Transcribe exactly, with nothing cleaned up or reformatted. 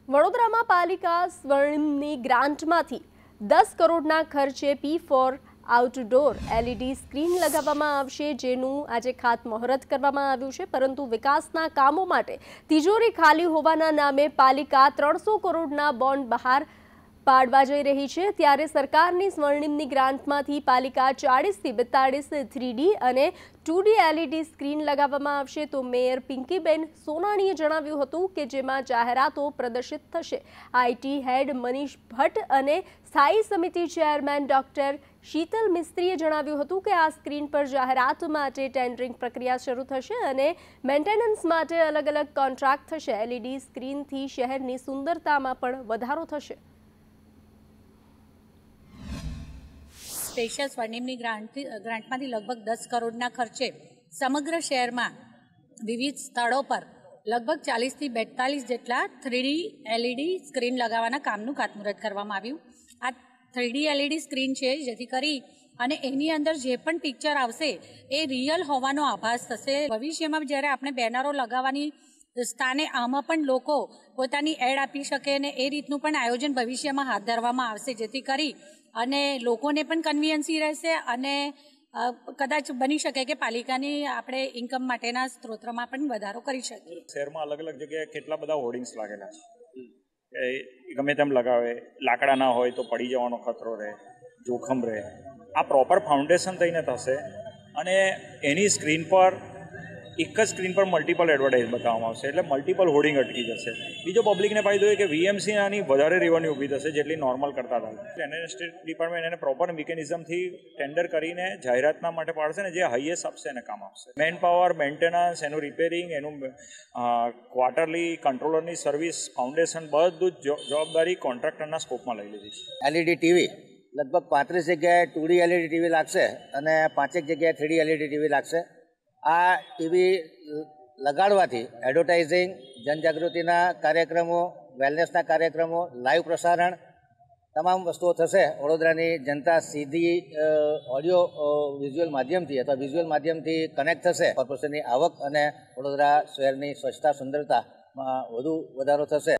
વડોદરામાં પાલિકા સ્વર્ણિમની ગ્રાન્ટમાંથી દસ કરોડના ખર્ચે P four outdoor LED screen લગાવવામાં આવશે, જેનું આજે ખાતમુહૂર્ત કરવામાં આવ્યું છે। પરંતુ વિકાસના કામો માટે તિજોરી ખાલી હોવાના નામે પાલિકા ત્રણસો કરોડના બોન્ડ બહાર પાડવા જઈ રહી છે। ત્યારે સરકારની સ્વર્ણિમની ગ્રાન્ટમાંથી પાલિકા ચાલીસ થી બેતાળીસ થ્રી ડી અને ટુ ડી એલઈડી સ્ક્રીન લગાવવામાં આવશે। તો મેયર પિંકીબેન સોનાણીએ જણાવ્યું હતું કે જેમાં જાહેરાતો પ્રદર્શિત થશે। આઈટી હેડ મનીષ ભટ્ટ અને સ્થાયી સમિતિ ચેરમેન ડોક્ટર શીતલ મિસ્ત્રીએ જણાવ્યું હતું કે આ સ્ક્રીન પર જાહેરાત માટે ટેન્ડરિંગ પ્રક્રિયા શરૂ થશે અને મેન્ટેનન્સ માટે અલગ અલગ કોન્ટ્રાક્ટ થશે। એલઈડી સ્ક્રીનથી શહેરની સુંદરતામાં પણ વધારો થશે। स्पेशल स्वर्णिमनी ग्रांट ग्रांटमांथी लगभग दस करोड़ना खर्चे समग्र शहर में विविध स्थलों पर लगभग चालीस थी बेतालीस जेटला थ्री डी एलईडी स्क्रीन लगावाना कामनुं खातमुहूर्त करवामां आव्युं। आ थ्री डी एलईडी स्क्रीन छे जेथी करी અને એની અંદર જે પણ પિક્ચર આવશે એ રિયલ હોવાનો આભાસ થશે। ભવિષ્યમાં જ્યારે આપણે બેનરો લગાવવાની સ્થાને આમાં પણ લોકો પોતાની એડ આપી શકે અને એ રીતનું પણ આયોજન ભવિષ્યમાં હાથ ધરવામાં આવશે, જેથી કરી અને લોકોને પણ કન્વીનિયન્સી રહેશે અને કદાચ બની શકે કે પાલિકાની આપણે ઇન્કમ માટેના સ્ત્રોતમાં પણ વધારો કરી શકીએ। શહેરમાં અલગ અલગ જગ્યાએ કેટલા બધા હોર્ડિંગ્સ લાગેલા છે, ગમે તેમ લગાવે, લાકડા ના હોય તો પડી જવાનો ખતરો રહે, જોખમ રહે। આ પ્રોપર ફાઉન્ડેશન થઈને થશે અને એની સ્ક્રીન પર એક જ સ્ક્રીન પર મલ્ટિપલ એડવર્ટાઇઝ બતાવવામાં આવશે, એટલે મલ્ટિપલ હોર્ડિંગ અટકી જશે। બીજો પબ્લિકને ફાયદો એ કે વીએમસી આની વધારે રેવન્યુ ઊભી થશે જેટલી નોર્મલ કરતા હતા। એને સ્ટેટ ડિપાર્ટમેન્ટ એને પ્રોપર મિકેનિઝમથી ટેન્ડર કરીને જાહેરાતના માટે પાડશે ને જે હાઈએસ્ટ આપશે એને કામ આપશે। મેન પાવર, મેન્ટેનન્સ, એનું રિપેરિંગ, એનું ક્વાર્ટરલી કંટ્રોલરની સર્વિસ, ફાઉન્ડેશન બધું જ જવાબદારી કોન્ટ્રાક્ટરના સ્કોપમાં લઈ લીધી છે। એલઈડી ટીવી લગભગ પાંત્રીસ જગ્યાએ ટુ ડી એલઈડી ટીવી લાગશે અને પાંચેક જગ્યાએ થ્રી ડી એલઈડી ટીવી લાગશે। આ ટીવી લગાડવાથી એડવર્ટાઇઝિંગ, જનજાગૃતિના કાર્યક્રમો, વેલનેસના કાર્યક્રમો, લાઈવ પ્રસારણ તમામ વસ્તુઓ થશે। વડોદરાની જનતા સીધી ઓડિયો વિઝ્યુઅલ માધ્યમથી અથવા વિઝ્યુઅલ માધ્યમથી કનેક્ટ થશે। કોર્પોરેશનની આવક અને વડોદરા શહેરની સ્વચ્છતા, સુંદરતામાં વધુ વધારો થશે।